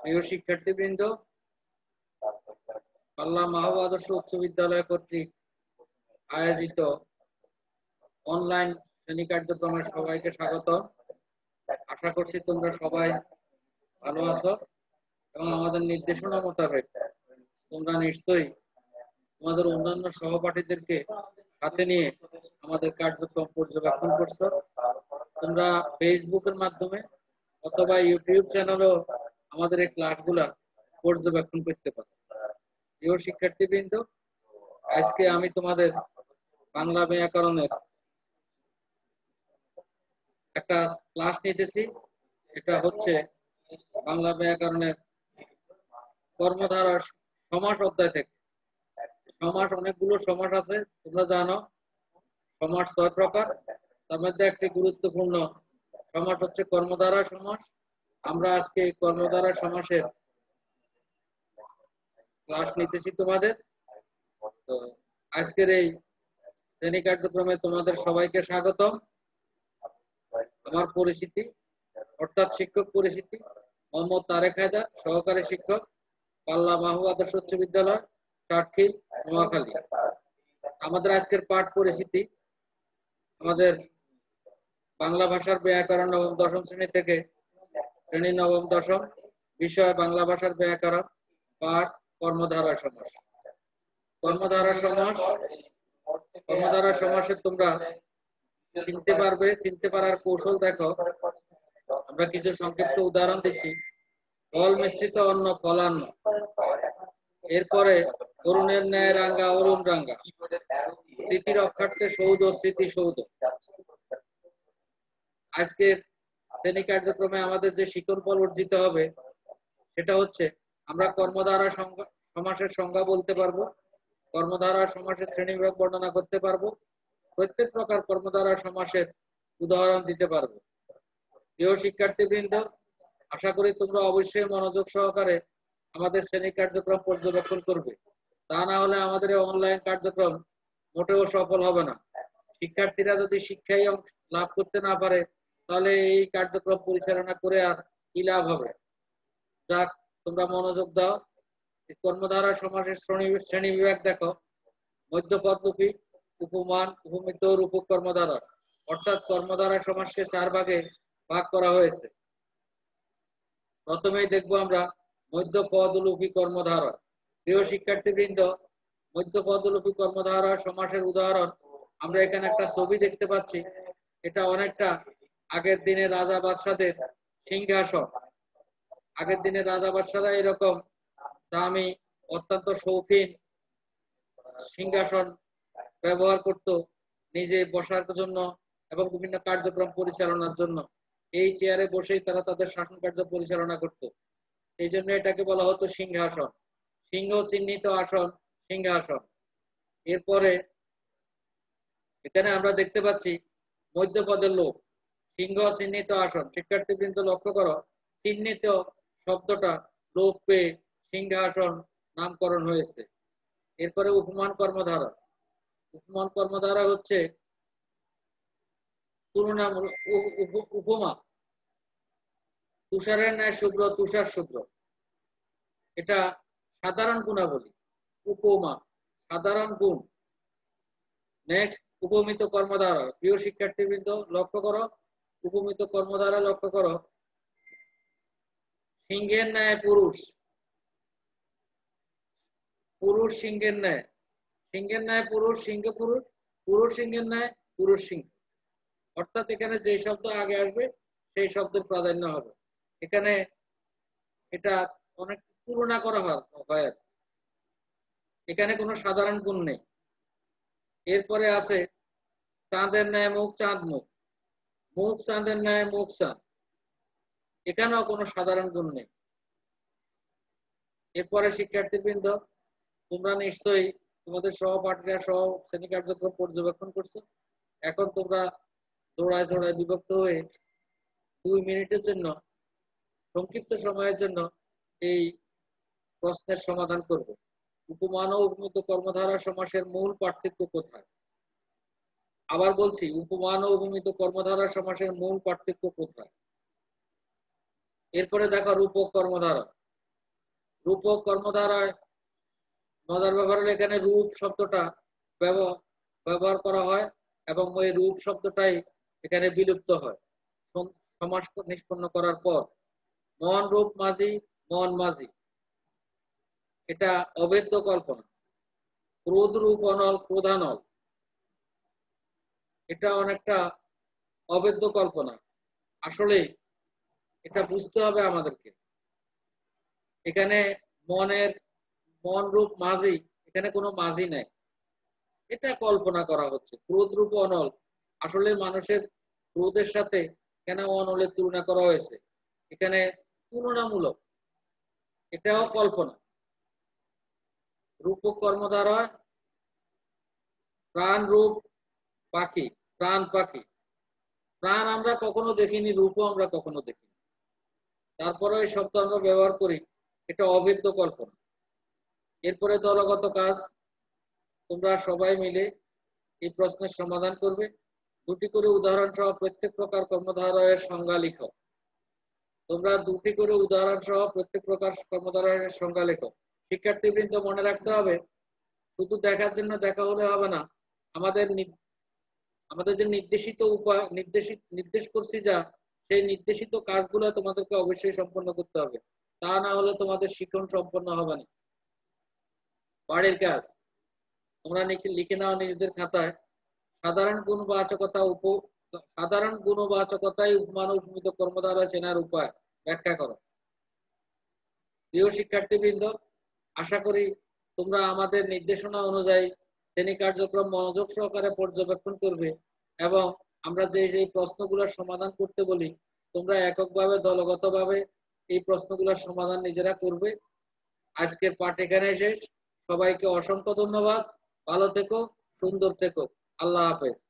প্রিয় শিক্ষার্থীবৃন্দ, পাল্লা মাহবুব আদর্শ উচ্চ বিদ্যালয় কর্তৃক আয়োজিত অনলাইন শ্রেণী কার্যক্রমের সবাইকে স্বাগত। আশা করছি তোমরা সবাই ভালো আছো এবং আমাদের নির্দেশনা মোতাবেক তোমরা নিশ্চয়ই তোমাদের অন্যান্য সহপাঠীদেরকে সাথে নিয়ে আমাদের কার্যক্রম পর্যবেক্ষণ করছো। তোমরা ফেসবুকের মাধ্যমে অথবা ইউটিউব চ্যানেলেও আমাদের এই ক্লাসগুলা পর্যবেক্ষণ করতে পারো। প্রিয় শিক্ষার্থীবৃন্দ, আজকে আমি তোমাদের বাংলা ব্যাকরণের একটা ক্লাস নিতেছি। এটা হচ্ছে বাংলা ব্যাকরণের কর্মধারা সমাস অধ্যায় থেকে। সমাস, অনেকগুলো সমাস আছে, তোমরা জানো। সমাস 6 প্রকার, তার মধ্যে একটি গুরুত্বপূর্ণ সমাস হচ্ছে কর্মধারা সমাস। আমরা আজকে কর্মধারা সমাসের ক্লাস নিতেছি তোমাদের। তো আজকের এই শ্রেণী কার্যক্রমে তোমাদের সবাইকে স্বাগতম। আমার পরিচিতি অর্থাৎ শিক্ষক পরিচিতি, মোহাম্মদ তারেক হায়দার, সহকারী শিক্ষক, পাল্লা মাহবুব আদর্শ উচ্চ বিদ্যালয়, চাটখিল, নোয়াখালী। আমাদের আজকের পাঠ পরিচিতি আমাদের বাংলা ভাষার ব্যাকরণ নবম দশম শ্রেণী থেকে শ্রেণী নবম দশম, বিষয় বাংলা ভাষার ব্যাকরণ, পাঠ কর্মধারা সমাস। কর্মধারা সমাস, কর্মধারা সমাসে তোমরা চিনতে পারবে, চিনতে পারার কৌশল দেখো। আমরা কিছু সংক্ষিপ্ত উদাহরণ দিচ্ছি। ফল মিশ্রিত অন্ন ফলান্ন, এরপরে অরুণের ন্যায় রাঙ্গা অরুণ রাঙ্গা, স্মৃতি রক্ষার্থে সৌধ স্মৃতি সৌধ। আজকের শ্রেণী কার্যক্রমে আমাদের যে শিকড় ফল অর্জিত হবে সেটা হচ্ছে আমরা কর্মধারা সমাসের সংজ্ঞা বলতে পারবো, কর্মধারা সমাসের শ্রেণীবিভাগ বর্ণনা করতে পারবো, প্রত্যেক প্রকার কর্মধারা সমাসের উদাহরণ দিতে পারবো। প্রিয় শিক্ষার্থীবৃন্দ, আশা করি তোমরা অবশ্যই মনোযোগ সহকারে আমাদের শ্রেণী কার্যক্রম পর্যবেক্ষণ করবে। তা না হলে আমাদের অনলাইন কার্যক্রম মোটেও সফল হবে না। শিক্ষার্থীরা যদি শিক্ষায় লাভ করতে না পারে তাহলে এই কার্যক্রম পরিচালনা করে আর কি লাভ হবে। যাক, তোমরা মনোযোগ দাও। কর্মধারা সমাসের শ্রেণী বিভাগ দেখো। মধ্যপদলোপী, উপমান, উপমিত, রূপক কর্মধারা, অর্থাৎ কর্মধারা সমাসকে 4 ভাগে ভাগ করা হয়েছে। প্রথমেই দেখবো আমরা মধ্যপদলোপী কর্মধারা। প্রিয় শিক্ষার্থীবৃন্দ, মধ্যপদলোপী কর্মধারা সমাসের উদাহরণ আমরা এখানে একটা ছবি দেখতে পাচ্ছি। এটা অনেকটা আগের দিনে রাজা বাদশাদের সিংহাসন। আগের দিনে রাজা বাদশারা এরকম দামি, অত্যন্ত শৌখিন সিংহাসন ব্যবহার করত নিজে বসার জন্য এবং বিভিন্ন কার্যক্রম পরিচালনার জন্য। এই চেয়ারে বসেই তারা তাদের শাসন কার্য পরিচালনা করত। এই জন্য এটাকে বলা হতো সিংহাসন। সিংহ চিহ্নিত আসন সিংহাসন। এরপরে এখানে আমরা দেখতে পাচ্ছি মধ্যপদের লোক, সিংহ চিহ্নিত আসন। শিক্ষার্থীবৃন্দ লক্ষ্য করো, চিহ্নিত শব্দটা লোপ পেয়ে সিংহাসন নামকরণ হয়েছে। এরপরে উপমান কর্মধারা। উপমান কর্মধারা হচ্ছে তুলনামূলক উপমা। তুষারের ন্যায় শুভ্র, তুষার শুভ্র, এটা সাধারণ গুণাবলী। উপমা সাধারণ গুণ। নেক্সট, উপমিত কর্মধারা। প্রিয় শিক্ষার্থীবৃন্দ লক্ষ্য করো, উপমিত কর্মধারা লক্ষ্য করো। সিংহের ন্যায় পুরুষ, পুরুষ সিংহের ন্যায়, সিংহের ন্যায় পুরুষ, সিংহ পুরুষ, পুরুষ সিংহের ন্যায় পুরুষ সিংহ। অর্থাৎ এখানে যে শব্দ আগে আসবে সেই শব্দের প্রাধান্য হবে। এখানে এটা অনেক তুলনা করা হয়। এখানে কোনো সাধারণ গুণ নেই। এরপরে আছে চাঁদের ন্যায় মুখ, চাঁদ মুখ, মুখ চাঁদের ন্যায় মুখ চাঁদ। এখানেও কোনো সাধারণ গুণ নেই। এরপরে শিক্ষার্থীবৃন্দ, তোমরা নিশ্চয়ই তোমাদের সহপাঠীরা সহ শ্রেণী কার্যক্রম পর্যবেক্ষণ করছো। এখন তোমরা জোড়ায় জোড়ায় বিভক্ত হয়ে 2 মিনিটের জন্য, সংক্ষিপ্ত সময়ের জন্য এই প্রশ্নের সমাধান করবে। উপমান ও উপমিত কর্মধারা সমাসের মূল পার্থক্য কোথায়? আবার বলছি, উপমান ও উপমিত কর্মধারা সমাসের মূল পার্থক্য কোথায়? এরপরে দেখো রূপক কর্মধারা। রূপক কর্মধারায় মজার ব্যাপার হলো এখানে রূপ শব্দটা ব্যবহার করা হয় এবং ওই রূপ শব্দটাই এখানে বিলুপ্ত হয় সমাস নিষ্পন্ন করার পর। মন রূপ মাঝি, মন মাঝি, এটা অভেদ্য কল্পনা। ক্রোধ রূপ অনল, ক্রোধানল, এটা অনেকটা অভেদ্য কল্পনা। আসলে এটা বুঝতে হবে আমাদেরকে। এখানে মন রূপ মাঝি, এখানে কোনো মাঝি নাই, এটা কল্পনা করা হচ্ছে। ক্রোধ রূপ অনল, আসলে মানুষের ক্রোধের সাথে কেন অনলের তুলনা করা হয়েছে, এখানে তুলনামূলক, এটাও কল্পনা। রূপক কর্মধারা প্রাণ রূপ পাখি, প্রাণ পাখি, প্রাণ আমরা কখনো দেখিনি, রূপও আমরা কখনো দেখিনি, তারপরে এই শব্দ আমরা ব্যবহার করি, এটা অভেদ্য কল্পনা। এরপরে দলগত কাজ, তোমরা সবাই মিলে এই প্রশ্নের সমাধান করবে। দুটি করে উদাহরণ সহ প্রত্যেক প্রকার কর্মধারয়ের সংজ্ঞা লিখো। তোমরা দুটি করে উদাহরণ সহ প্রত্যেক প্রকার কর্মধারয়ের সংজ্ঞা লিখো। শিক্ষার্থীবৃন্দ মনে রাখতে হবে, শুধু দেখার জন্য দেখা হলে হবে না, আমাদের যে নির্দেশিত নির্দেশ করছি যা, সেই নির্দেশিত কাজগুলো তোমাদেরকে অবশ্যই সম্পন্ন করতে হবে, তা না হলে তোমাদের শিক্ষণ সম্পন্ন হবে না। বাড়ির কাজ তোমরা লিখে নাও নিজেদের খাতায়। সাধারণ গুণবাচকতায় উপমান উপমিত কর্মধারা চেনার উপায় ব্যাখ্যা করো। প্রিয় শিক্ষার্থীবৃন্দ, আশা করি তোমরা আমাদের নির্দেশনা অনুযায়ী শ্রেণী কার্যক্রম মনোযোগ সহকারে পর্যবেক্ষণ করবে এবং আমরা যে প্রশ্নগুলোর সমাধান করতে বলি, তোমরা এককভাবে দলগতভাবে এই প্রশ্নগুলোর সমাধান নিজেরা করবে। আজকের পাঠ এখানে শেষ। সবাইকে অসংখ্য ধন্যবাদ। ভালো থেকো, সুন্দর থেকো। আল্লাহ হাফেজ।